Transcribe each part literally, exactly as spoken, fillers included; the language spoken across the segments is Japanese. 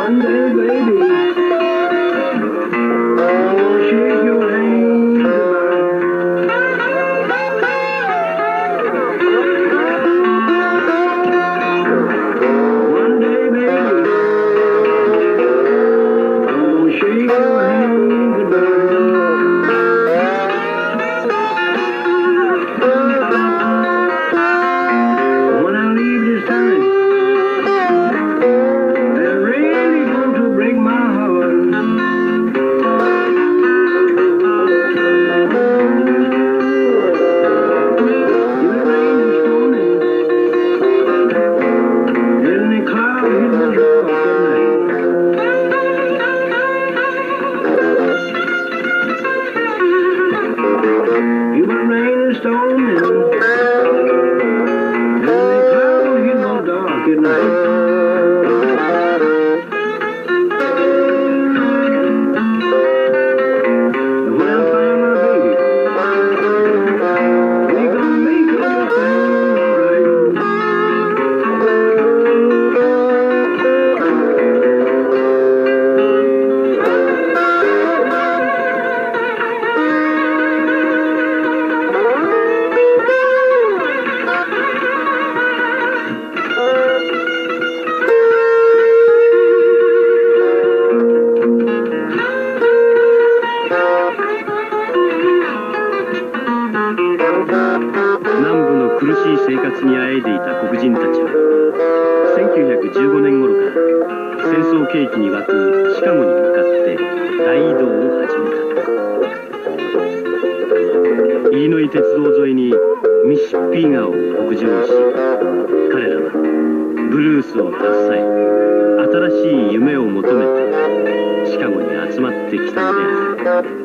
One day, baby, I'll shake your hand goodbye. One day, baby, I'll shake your hand goodbye. When I leave this time, they're really going to break my heart. If it rains and storming, then the cloud hit the dark at night. If it rain and storming, then the cloud hit the dark at night. And when I find my baby, we gonna make everything南部の苦しい生活にあえいでいた黒人たちはせんきゅうひゃくじゅうごねん頃から戦争景気に沸くシカゴに向かって大移動を始めた。イリノイ鉄道沿いにミシシッピー川を北上し、彼らはブルースを携え新しい夢を求めてシカゴに集まってきたのである。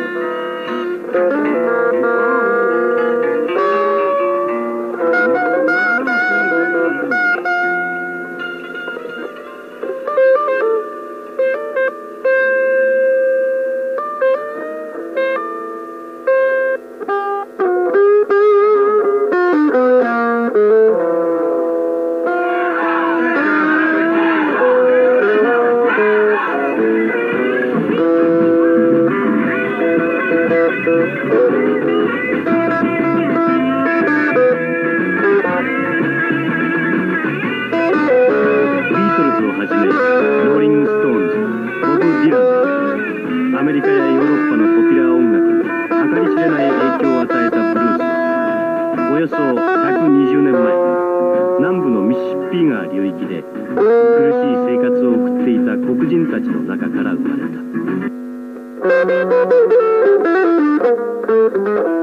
アメリカやヨーロッパのポピュラー音楽に計り知れない影響を与えたブルースは、およそひゃくにじゅうねんまえ、南部のミシシッピー川流域で苦しい生活を送っていた黒人たちの中から生まれた。